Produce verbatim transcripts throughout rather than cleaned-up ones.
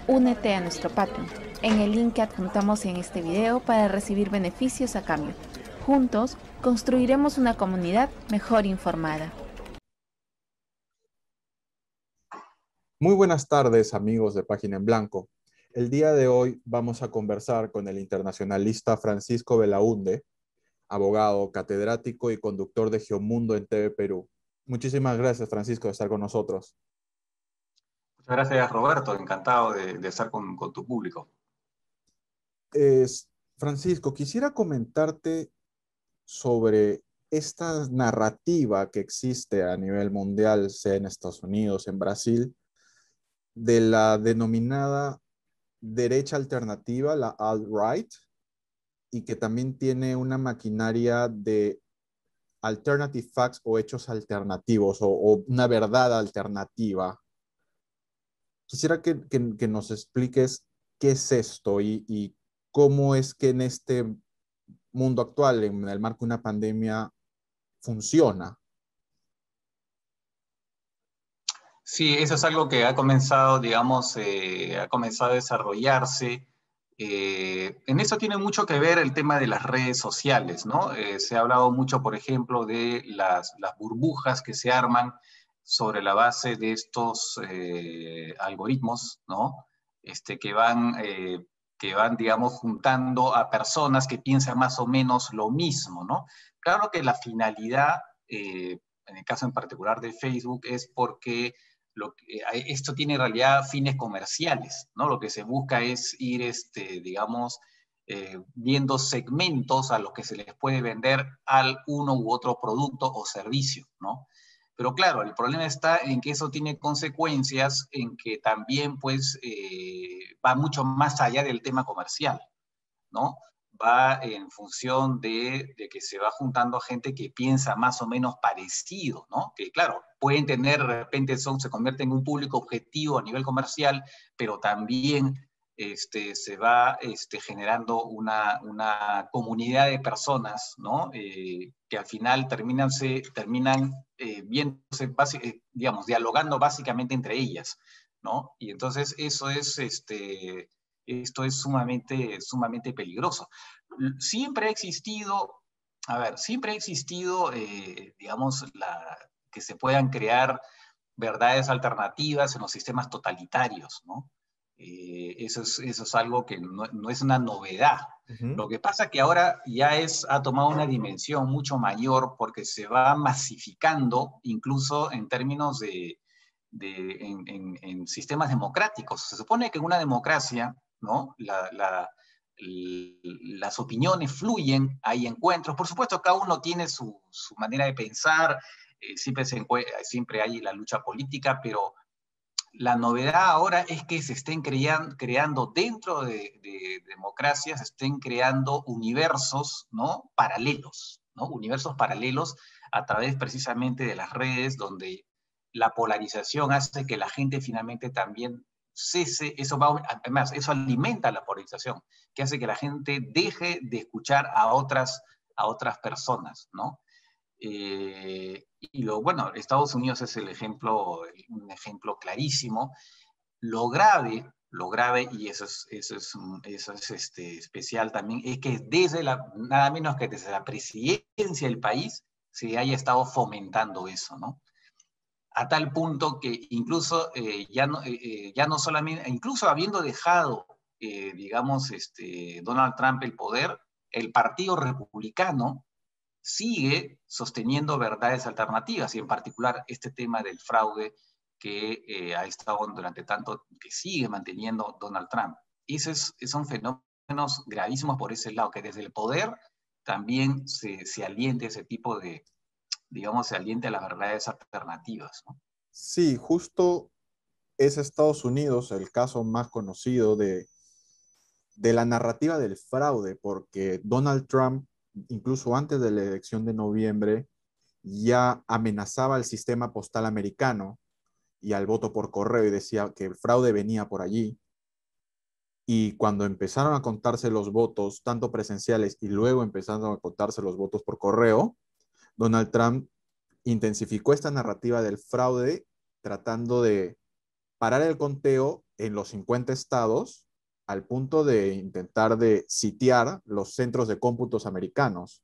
Únete a nuestro Patreon en el link que adjuntamos en este video para recibir beneficios a cambio. Juntos construiremos una comunidad mejor informada. Muy buenas tardes, amigos de Página en Blanco. El día de hoy vamos a conversar con el internacionalista Francisco Belaúnde, abogado, catedrático y conductor de Geomundo en T V Perú. Muchísimas gracias, Francisco, de estar con nosotros. Muchas gracias, Roberto. Encantado de, de estar con, con tu público. Es, Francisco, quisiera comentarte sobre esta narrativa que existe a nivel mundial, sea en Estados Unidos, en Brasil, de la denominada derecha alternativa, la alt-right, y que también tiene una maquinaria de alternative facts o hechos alternativos o, o una verdad alternativa. Quisiera que, que, que nos expliques qué es esto y, y cómo es que en este mundo actual, en el marco de una pandemia, funciona. Sí, eso es algo que ha comenzado, digamos, eh, ha comenzado a desarrollarse. Eh, en eso tiene mucho que ver el tema de las redes sociales, ¿no? Eh, se ha hablado mucho, por ejemplo, de las, las burbujas que se arman sobre la base de estos eh, algoritmos, ¿no? Este, que van, eh, que van, digamos, juntando a personas que piensan más o menos lo mismo, ¿no? Claro que la finalidad, eh, en el caso en particular de Facebook, es porque lo que, eh, esto tiene en realidad fines comerciales, ¿no? Lo que se busca es ir, este, digamos, eh, viendo segmentos a los que se les puede vender al uno u otro producto o servicio, ¿no? Pero claro, el problema está en que eso tiene consecuencias en que también, pues, eh, va mucho más allá del tema comercial, ¿no? Va en función de, de, que se va juntando gente que piensa más o menos parecido, ¿no? Que claro, pueden tener, de repente son, se convierte en un público objetivo a nivel comercial, pero también este, se va este, generando una, una comunidad de personas, ¿no? Eh, que al final terminan, se, terminan eh, viéndose, eh, digamos, dialogando básicamente entre ellas, ¿no? Y entonces eso es, este, esto es sumamente, sumamente peligroso. Siempre ha existido, a ver, siempre ha existido, eh, digamos, la, que se puedan crear verdades alternativas en los sistemas totalitarios, ¿no? Eh, eso, es, eso es algo que no, no es una novedad. Uh-huh. Lo que pasa que ahora ya es, ha tomado una dimensión mucho mayor porque se va masificando, incluso en términos de, de en, en, en sistemas democráticos. Se supone que en una democracia, ¿no? La, la, las opiniones fluyen, hay encuentros, por supuesto cada uno tiene su, su manera de pensar, eh, siempre, se siempre hay la lucha política, pero la novedad ahora es que se estén crean, creando dentro de, de, de democracias, se estén creando universos, ¿no? Paralelos, ¿no? Universos paralelos a través precisamente de las redes donde la polarización hace que la gente finalmente también cese, eso va, además, eso alimenta la polarización, que hace que la gente deje de escuchar a otras, a otras personas, ¿no? Eh, y lo bueno, Estados Unidos es el ejemplo, un ejemplo clarísimo. Lo grave, lo grave, y eso es, eso es, eso es este, especial también, es que desde la, nada menos que desde la presidencia del país se haya estado fomentando eso, ¿no? A tal punto que incluso eh, ya, no, eh, ya no solamente, incluso habiendo dejado, eh, digamos, este, Donald Trump el poder, el Partido Republicano sigue sosteniendo verdades alternativas y en particular este tema del fraude que eh, ha estado durante tanto, que sigue manteniendo Donald Trump. Y esos son fenómenos gravísimos por ese lado, que desde el poder también se, se aliente ese tipo de, digamos, se aliente a las verdades alternativas, ¿no? Sí, justo es Estados Unidos el caso más conocido de, de la narrativa del fraude, porque Donald Trump, incluso antes de la elección de noviembre, ya amenazaba al sistema postal americano y al voto por correo y decía que el fraude venía por allí. Y cuando empezaron a contarse los votos, tanto presenciales y luego empezaron a contarse los votos por correo, Donald Trump intensificó esta narrativa del fraude tratando de parar el conteo en los cincuenta estados al punto de intentar de sitiar los centros de cómputos americanos.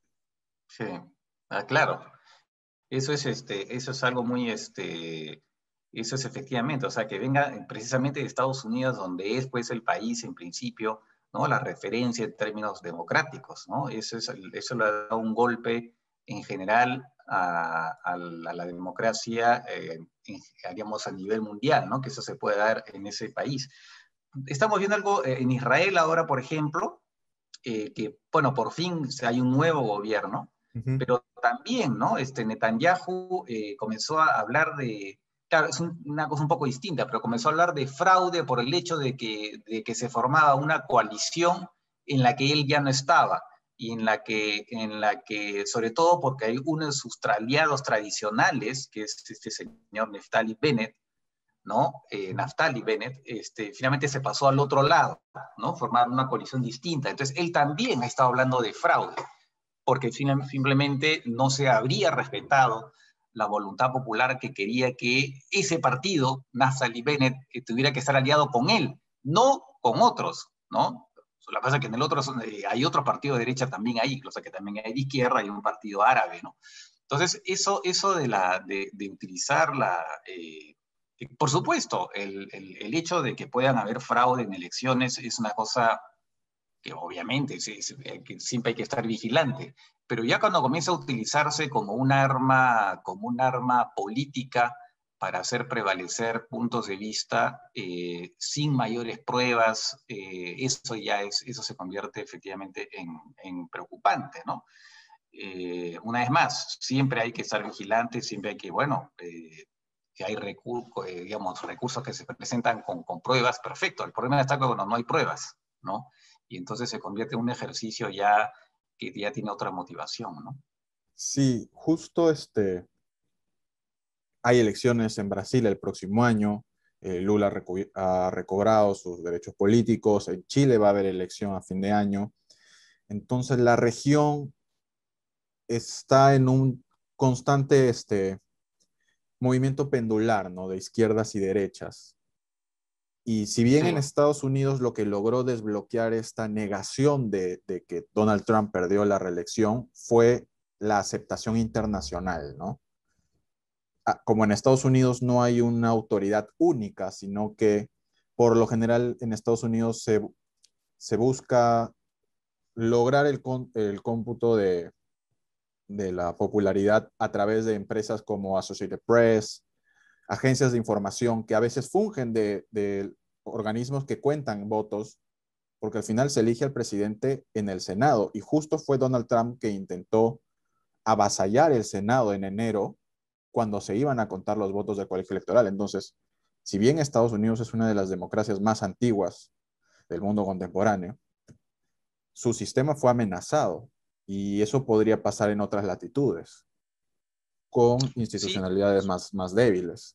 Sí, ah, claro. Eso es, este, eso es algo muy, este, eso es efectivamente, o sea, que venga precisamente de Estados Unidos, donde es pues el país en principio, ¿no? La referencia en términos democráticos, ¿no? Eso, es, eso le da un golpe en general a, a, la, a la democracia, eh, en, digamos, a nivel mundial, ¿no? Que eso se puede dar en ese país. Estamos viendo algo eh, en Israel ahora, por ejemplo, eh, que, bueno, por fin hay un nuevo gobierno, Uh-huh. pero también, ¿no? Este Netanyahu eh, comenzó a hablar de, claro, es un, una cosa un poco distinta, pero comenzó a hablar de fraude por el hecho de que, de que se formaba una coalición en la que él ya no estaba, y en la que, en la que sobre todo porque hay uno de sus aliados tradicionales, que es este señor Naftali Bennett, ¿no? Eh, Naftali Bennett, este, finalmente se pasó al otro lado, ¿no? Formaron una coalición distinta. Entonces, él también ha estado hablando de fraude, porque simplemente no se habría respetado la voluntad popular que quería que ese partido, Naftali Bennett, que tuviera que estar aliado con él, no con otros, ¿no? Lo que pasa es que en el otro eh, hay otro partido de derecha también ahí, o sea que también hay de izquierda y un partido árabe, ¿no? Entonces, eso, eso de, la, de, de utilizar la... Eh, por supuesto, el, el, el hecho de que puedan haber fraude en elecciones es una cosa que obviamente sí, sí, que siempre hay que estar vigilante, pero ya cuando comienza a utilizarse como un arma, como un arma política para hacer prevalecer puntos de vista eh, sin mayores pruebas, eh, eso ya es, eso se convierte efectivamente en, en preocupante, ¿no? Eh, una vez más, siempre hay que estar vigilante, siempre hay que, bueno, eh, que hay recursos, eh, digamos, recursos que se presentan con, con pruebas, perfecto. El problema está cuando no hay pruebas, ¿no? Y entonces se convierte en un ejercicio ya que ya tiene otra motivación, ¿no? Sí, justo este, hay elecciones en Brasil el próximo año. Eh, Lula recu ha recobrado sus derechos políticos. En Chile va a haber elección a fin de año. Entonces la región está en un constante este, movimiento pendular, ¿no? De izquierdas y derechas. Y si bien Sí, en Estados Unidos lo que logró desbloquear esta negación de, de que Donald Trump perdió la reelección fue la aceptación internacional, ¿no? Como en Estados Unidos no hay una autoridad única, sino que por lo general en Estados Unidos se, se busca lograr el, el cómputo de, de la popularidad a través de empresas como Associated Press, agencias de información que a veces fungen de, de organismos que cuentan votos, porque al final se elige al presidente en el Senado, y justo fue Donald Trump que intentó avasallar el Senado en enero cuando se iban a contar los votos del colegio electoral. Entonces, si bien Estados Unidos es una de las democracias más antiguas del mundo contemporáneo, su sistema fue amenazado, y eso podría pasar en otras latitudes, con sí, institucionalidades más, más débiles.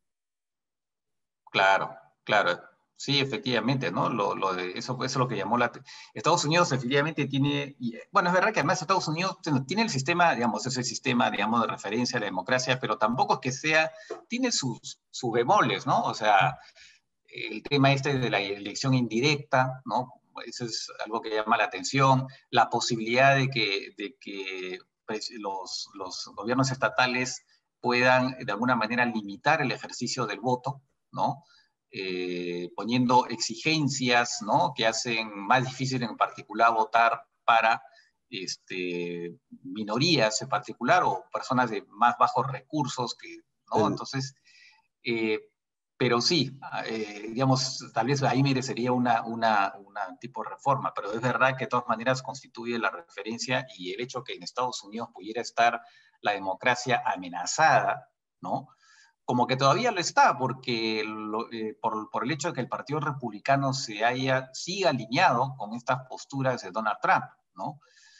claro, claro. Sí, efectivamente, ¿no? Lo, lo de, eso, eso es lo que llamó la... Estados Unidos efectivamente tiene... Y, bueno, es verdad que además Estados Unidos tiene el sistema, digamos, ese sistema, digamos, de referencia a la democracia, pero tampoco es que sea... Tiene sus, sus bemoles, ¿no? O sea, el tema este de la elección indirecta, ¿no? Eso es algo que llama la atención. La posibilidad de que, de que pues, los, los gobiernos estatales puedan de alguna manera limitar el ejercicio del voto, ¿no? Eh, poniendo exigencias, ¿no? Que hacen más difícil en particular votar para este, minorías en particular o personas de más bajos recursos, que, ¿no? El, Entonces, eh, pero sí, eh, digamos, tal vez ahí merecería una, una, una tipo de reforma, pero es verdad que de todas maneras constituye la referencia, y el hecho que en Estados Unidos pudiera estar la democracia amenazada, ¿no? Como que todavía lo está, porque lo, eh, por, por el hecho de que el Partido Republicano se haya, siga alineado con estas posturas de Donald Trump, ¿no?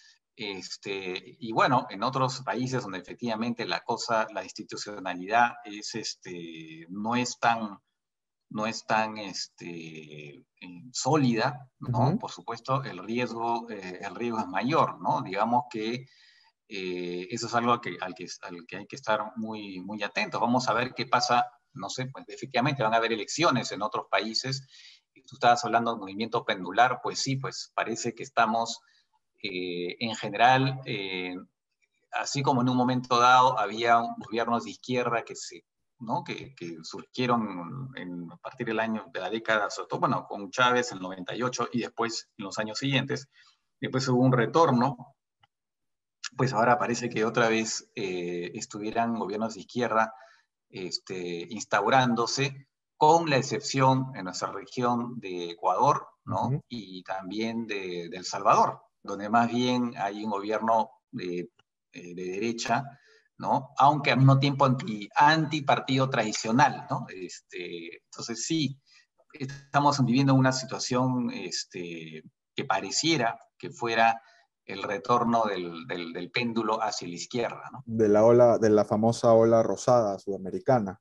Este, y bueno, en otros países donde efectivamente la cosa, la institucionalidad es, este, no es tan, no es tan este, eh, sólida, ¿no? uh-huh. Por supuesto, el riesgo, eh, el riesgo es mayor, ¿no? Digamos que eh, eso es algo que, al, que, al que hay que estar muy, muy atentos. Vamos a ver qué pasa no sé, pues efectivamente van a haber elecciones en otros países. Y tú estabas hablando del movimiento pendular, pues sí, pues parece que estamos eh, en general, eh, así como en un momento dado había gobiernos de izquierda que se ¿no? que, que surgieron en, a partir del año, de la década, sobre todo, bueno, con Chávez en el noventa y ocho y después en los años siguientes, después hubo un retorno, pues ahora parece que otra vez eh, estuvieran gobiernos de izquierda este, instaurándose, con la excepción en nuestra región de Ecuador, ¿no? Ujú. Y también de, de El Salvador, donde más bien hay un gobierno de, de derecha, ¿no? Aunque al mismo tiempo anti, anti partido tradicional, ¿no? Este, entonces sí, estamos viviendo una situación este, que pareciera que fuera el retorno del, del, del péndulo hacia la izquierda, ¿no? De la ola, de la famosa ola rosada sudamericana.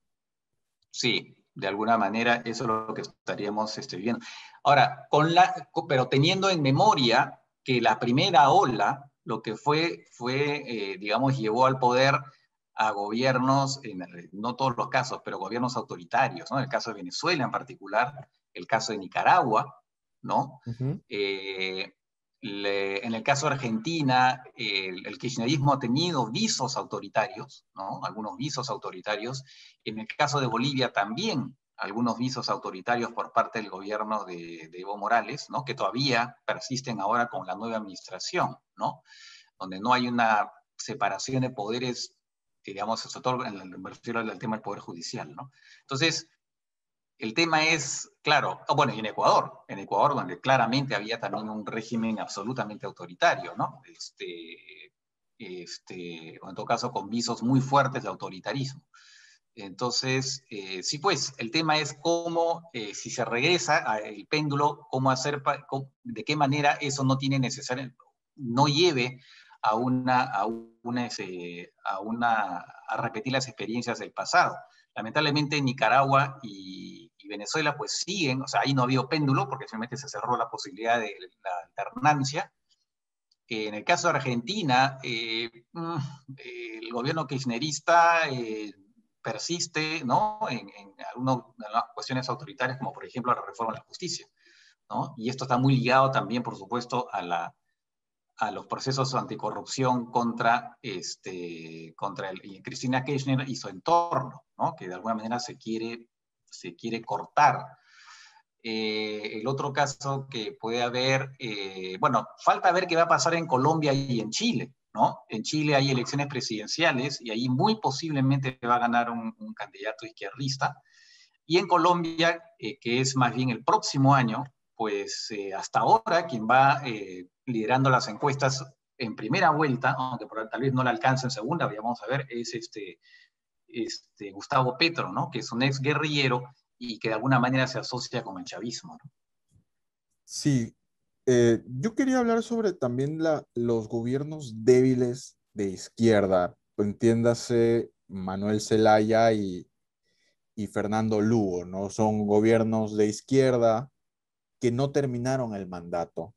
Sí, de alguna manera eso es lo que estaríamos este, viviendo. Ahora, con la, pero teniendo en memoria que la primera ola, lo que fue, fue eh, digamos, llevó al poder a gobiernos, en el, no todos los casos, pero gobiernos autoritarios, ¿no? El caso de Venezuela en particular, el caso de Nicaragua, ¿no? Uh-huh. Eh, le, en el caso de Argentina, el, el kirchnerismo ha tenido visos autoritarios, ¿no? Algunos visos autoritarios. En el caso de Bolivia también, algunos visos autoritarios por parte del gobierno de, de Evo Morales, ¿no? Que todavía persisten ahora con la nueva administración, ¿no? Donde no hay una separación de poderes, digamos, sobre todo en el, me refiero al tema del poder judicial, ¿no? Entonces, el tema es, claro, bueno, y en Ecuador, en Ecuador donde claramente había también un régimen absolutamente autoritario, ¿no? Este, este, o en todo caso con visos muy fuertes de autoritarismo. Entonces, eh, sí, pues, el tema es cómo, eh, si se regresa al péndulo, cómo hacer, cómo, de qué manera eso no tiene necesario, no lleve a una, a una, ese, a una, a repetir las experiencias del pasado. Lamentablemente Nicaragua y, y Venezuela pues siguen, o sea, ahí no ha habido péndulo porque finalmente se cerró la posibilidad de la alternancia. Eh, en el caso de Argentina, eh, el gobierno kirchnerista eh, persiste, ¿no? en, en algunas cuestiones autoritarias, como por ejemplo la reforma de la justicia, ¿no? Y esto está muy ligado también, por supuesto, a, la, a los procesos anticorrupción contra, este, contra el, y Cristina Kirchner y su entorno, ¿no? Que de alguna manera se quiere, se quiere cortar. Eh, el otro caso que puede haber, eh, bueno, falta ver qué va a pasar en Colombia y en Chile, ¿no? En Chile hay elecciones presidenciales y ahí muy posiblemente va a ganar un, un candidato izquierdista. Y en Colombia, eh, que es más bien el próximo año, pues eh, hasta ahora quien va eh, liderando las encuestas en primera vuelta, aunque por, tal vez no la alcance en segunda, vamos a ver, es este, este Gustavo Petro, ¿no? Que es un ex guerrillero y que de alguna manera se asocia con el chavismo, ¿no? Sí, eh, yo quería hablar sobre también la, los gobiernos débiles de izquierda, entiéndase Manuel Zelaya y, y Fernando Lugo, ¿no? Son gobiernos de izquierda que no terminaron el mandato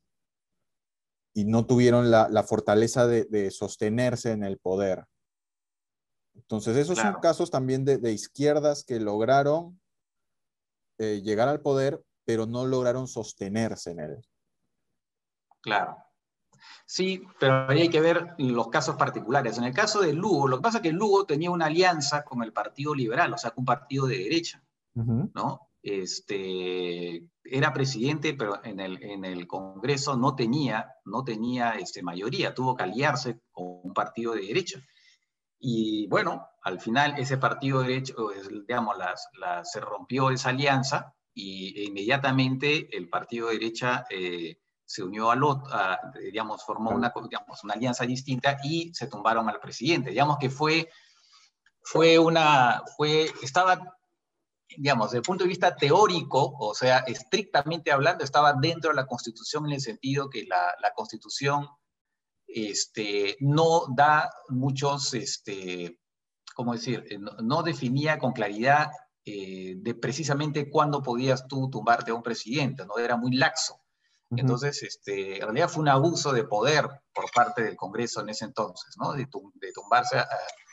y no tuvieron la, la fortaleza de, de sostenerse en el poder. Entonces, esos son Claro, casos también de, de izquierdas que lograron eh, llegar al poder, pero no lograron sostenerse en él. claro. Sí, pero ahí hay que ver los casos particulares. En el caso de Lugo, lo que pasa es que Lugo tenía una alianza con el Partido Liberal, o sea, con un partido de derecha, Uh-huh. ¿no? Este, era presidente, pero en el, en el Congreso no tenía, no tenía este, mayoría, tuvo que aliarse con un partido de derecha. Y bueno, al final ese partido de derecha, digamos, las, las, se rompió esa alianza y e inmediatamente el partido de derecha eh, se unió al otro, a, digamos, formó una, digamos, una alianza distinta y se tumbaron al presidente. Digamos que fue, fue una, fue, estaba, digamos, desde el punto de vista teórico, o sea, estrictamente hablando, estaba dentro de la Constitución en el sentido que la, la Constitución este, no da muchos, este, ¿cómo decir? No, no definía con claridad eh, de precisamente cuándo podías tú tumbarte a un presidente, ¿no? Era muy laxo. Uh-huh. Entonces, este, en realidad fue un abuso de poder por parte del Congreso en ese entonces, ¿no? De, tum de tumbarse a,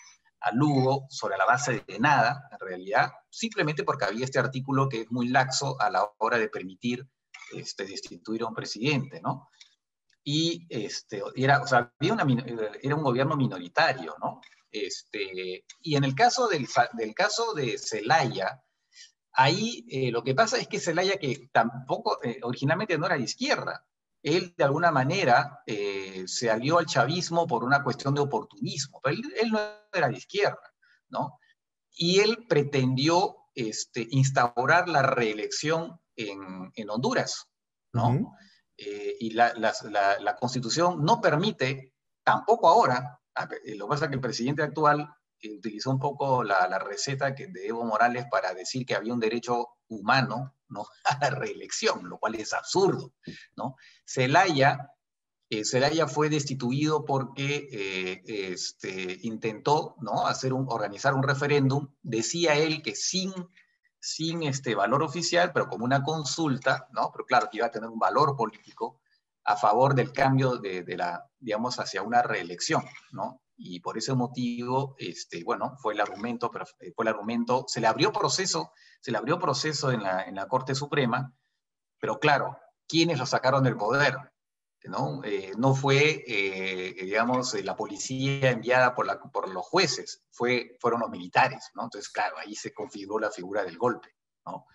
a Lugo sobre la base de nada, en realidad, simplemente porque había este artículo que es muy laxo a la hora de permitir este, destituir a un presidente, ¿no? Y este, era, o sea, había una, era un gobierno minoritario, ¿no? Este, y en el caso del, del caso de Zelaya, ahí eh, lo que pasa es que Zelaya, que tampoco, eh, originalmente no era de izquierda, él de alguna manera eh, se alió al chavismo por una cuestión de oportunismo, pero él, él no era de izquierda, ¿no? Y él pretendió este, instaurar la reelección en, en Honduras, ¿no? Uh-huh. Eh, y la, la, la, la Constitución no permite, tampoco ahora, lo que pasa es que el presidente actual eh, utilizó un poco la, la receta que, de Evo Morales para decir que había un derecho humano, ¿no?, a la reelección, lo cual es absurdo, ¿no? Zelaya, eh, Zelaya fue destituido porque eh, este, intentó, ¿no?, hacer un, organizar un referéndum. Decía él que sin, sin este valor oficial, pero como una consulta, ¿no?, pero claro que iba a tener un valor político a favor del cambio de, de la, digamos, hacia una reelección, ¿no? Y por ese motivo, este, bueno, fue el argumento, pero fue el argumento, se le abrió proceso, se le abrió proceso en la, en la Corte Suprema, pero claro, ¿quiénes lo sacaron del poder? ¿No? Eh, no fue, eh, digamos, la policía enviada por, la, por los jueces, fue, fueron los militares, ¿no? Entonces, claro, ahí se configuró la figura del golpe, ¿no?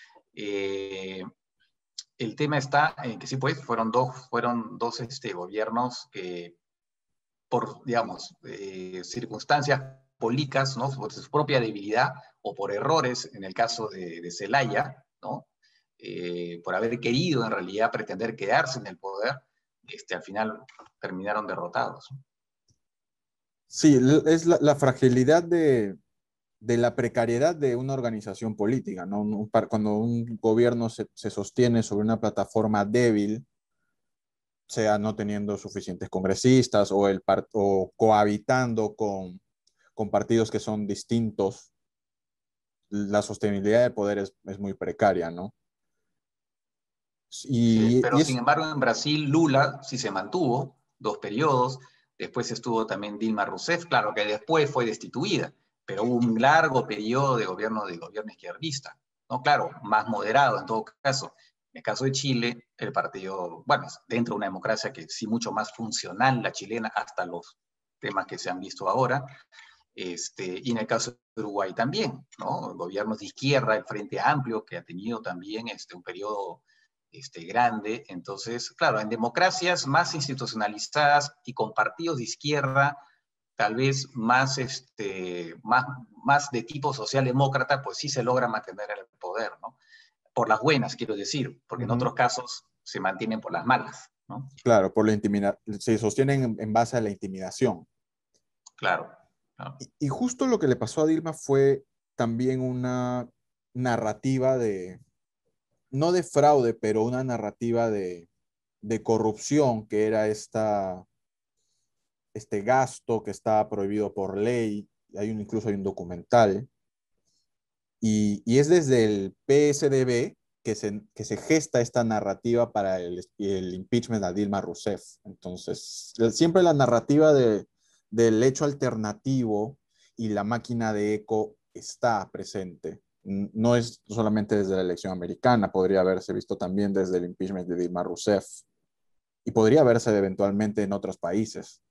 Eh, el tema está en que sí, pues, fueron dos, fueron dos este, gobiernos que, por, digamos, eh, circunstancias políticas, ¿no?, por su propia debilidad o por errores, en el caso de, de Zelaya, ¿no?, eh, por haber querido en realidad pretender quedarse en el poder, este, al final terminaron derrotados. Sí, es la, la fragilidad de, de la precariedad de una organización política, ¿no? Un, cuando un gobierno se, se sostiene sobre una plataforma débil, sea no teniendo suficientes congresistas o, el part, o cohabitando con, con partidos que son distintos, la sostenibilidad del poder es, es muy precaria, ¿no? Sí, Y, pero y sin es, embargo en Brasil Lula sí se mantuvo dos periodos, después estuvo también Dilma Rousseff, claro que después fue destituida, pero hubo un largo periodo de gobierno de gobierno izquierdista, ¿no? Claro, más moderado en todo caso. En el caso de Chile, el partido, bueno, dentro de una democracia que sí mucho más funcional, la chilena, hasta los temas que se han visto ahora, este, y en el caso de Uruguay también, ¿no? Gobiernos de izquierda, el Frente Amplio, que ha tenido también este, un periodo este, grande. Entonces, claro, en democracias más institucionalizadas y con partidos de izquierda, tal vez más, este, más, más de tipo socialdemócrata, pues sí se logra mantener el poder, ¿no? Por las buenas, quiero decir, porque en uh-huh. otros casos se mantienen por las malas, ¿no? Claro, por la intimida- se sostienen en, en base a la intimidación. Claro. claro. Y, y justo lo que le pasó a Dilma fue también una narrativa de, no de fraude, pero una narrativa de, de corrupción, que era esta, este gasto que estaba prohibido por ley. Hay un, incluso hay un documental. Y, y es desde el P S D B que se, que se gesta esta narrativa para el, el impeachment a Dilma Rousseff. Entonces, siempre la narrativa de, del hecho alternativo y la máquina de eco está presente. No es solamente desde la elección americana, podría haberse visto también desde el impeachment de Dilma Rousseff y podría verse eventualmente en otros países.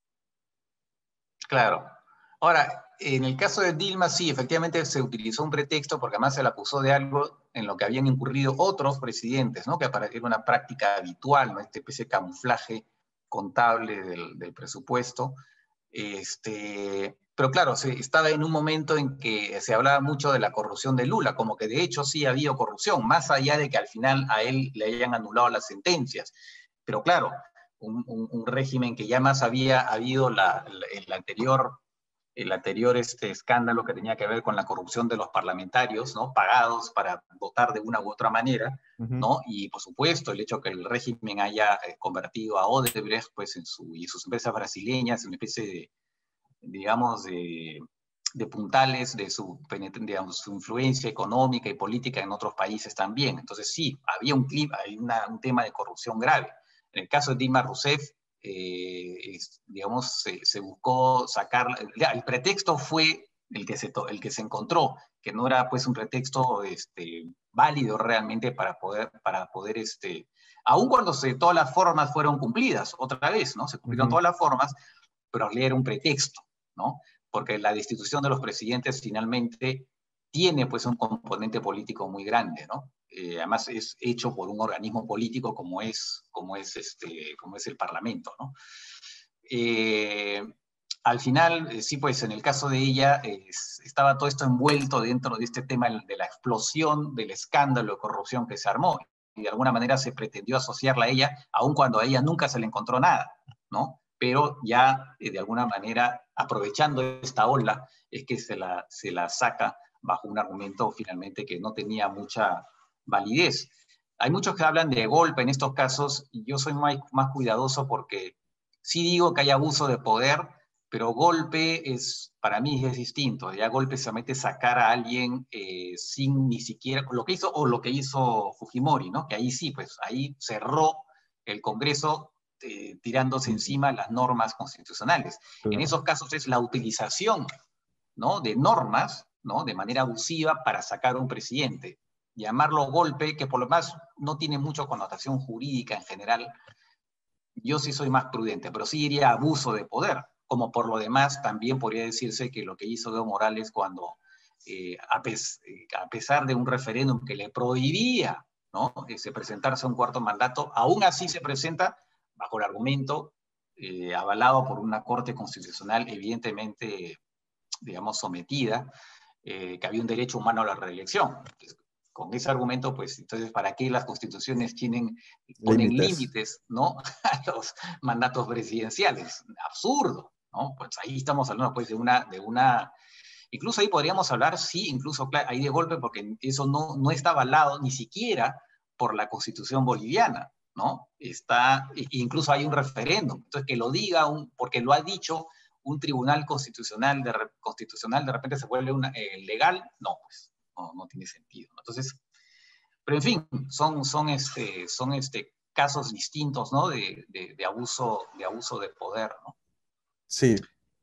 Claro. Ahora, en el caso de Dilma, sí, efectivamente se utilizó un pretexto porque además se la acusó de algo en lo que habían incurrido otros presidentes, ¿no? Que era una práctica habitual, ¿no? Este especie de camuflaje contable del, del presupuesto. Este, pero claro, se, estaba en un momento en que se hablaba mucho de la corrupción de Lula, como que de hecho sí había corrupción, más allá de que al final a él le hayan anulado las sentencias. Pero claro, un, un, un régimen que ya más había habido la, la, el anterior, el anterior este escándalo que tenía que ver con la corrupción de los parlamentarios, ¿no? Pagados para votar de una u otra manera, Uh-huh. ¿no? Y por supuesto el hecho que el régimen haya eh, convertido a Odebrecht pues, en su, y sus empresas brasileñas en una especie de, digamos, de, de puntales de su, digamos, su influencia económica y política en otros países también. Entonces sí, había un, clima, hay una, un tema de corrupción grave. En el caso de Dilma Rousseff, eh, es, digamos, se, se buscó sacar, el pretexto fue el que se, el que se encontró, que no era pues un pretexto este, válido realmente para poder, para poder este, aun cuando se, todas las formas fueron cumplidas, otra vez, ¿no? Se cumplieron uh-huh. todas las formas, pero era un pretexto, ¿no? Porque la destitución de los presidentes finalmente tiene pues un componente político muy grande, ¿no? Eh, además es hecho por un organismo político como es, como es, este, como es el Parlamento, ¿no? Eh, al final, sí, pues en el caso de ella, eh, estaba todo esto envuelto dentro de este tema de la explosión del escándalo de corrupción que se armó, y de alguna manera se pretendió asociarla a ella, aun cuando a ella nunca se le encontró nada, ¿no? Pero ya, eh, de alguna manera, aprovechando esta ola, es que se la, se la saca bajo un argumento finalmente que no tenía mucha validez. Hay muchos que hablan de golpe en estos casos, y yo soy más, más cuidadoso porque sí digo que hay abuso de poder, pero golpe es, para mí es distinto. Ya golpe se mete sacar a alguien eh, sin ni siquiera, lo que hizo, o lo que hizo Fujimori, ¿no? Que ahí sí, pues ahí cerró el Congreso eh, tirándose encima las normas constitucionales. Claro. En esos casos es la utilización, ¿no? De normas, ¿no? De manera abusiva para sacar a un presidente. Llamarlo golpe, que por lo más no tiene mucha connotación jurídica en general, yo sí soy más prudente, pero sí diría abuso de poder. Como por lo demás también podría decirse que lo que hizo Evo Morales cuando, eh, a, pes a pesar de un referéndum que le prohibía, ¿no? Ese, presentarse a un cuarto mandato, aún así se presenta bajo el argumento eh, avalado por una Corte Constitucional evidentemente, digamos, sometida, eh, que había un derecho humano a la reelección. Entonces, con ese argumento, pues, entonces, ¿para qué las constituciones tienen, ponen límites, límites, ¿no? A los mandatos presidenciales? Absurdo, ¿no? Pues ahí estamos hablando, pues, de una, de una, incluso ahí podríamos hablar, sí, incluso ahí de golpe, porque eso no, no está avalado ni siquiera por la Constitución boliviana, ¿no? Está, incluso hay un referéndum, entonces que lo diga, un, porque lo ha dicho un tribunal constitucional, de, constitucional de repente se vuelve una, eh, legal, no, pues, no, no tiene sentido. Entonces, pero en fin, son, son, este, son este, casos distintos, ¿no? De, de, de, abuso, de abuso de poder, ¿no? Sí.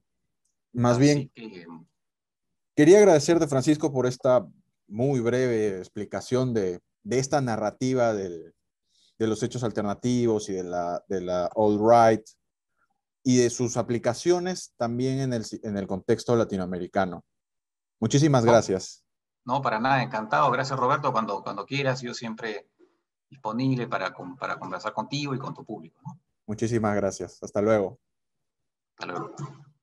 Más Así bien, que, quería agradecerte, Francisco, por esta muy breve explicación de, de esta narrativa del, de los hechos alternativos y de la, de la alt-right y de sus aplicaciones también en el, en el contexto latinoamericano. Muchísimas no, gracias. No, para nada, encantado. Gracias, Roberto. Cuando, cuando quieras, yo siempre disponible para, para conversar contigo y con tu público, ¿no? Muchísimas gracias. Hasta luego. Hasta luego.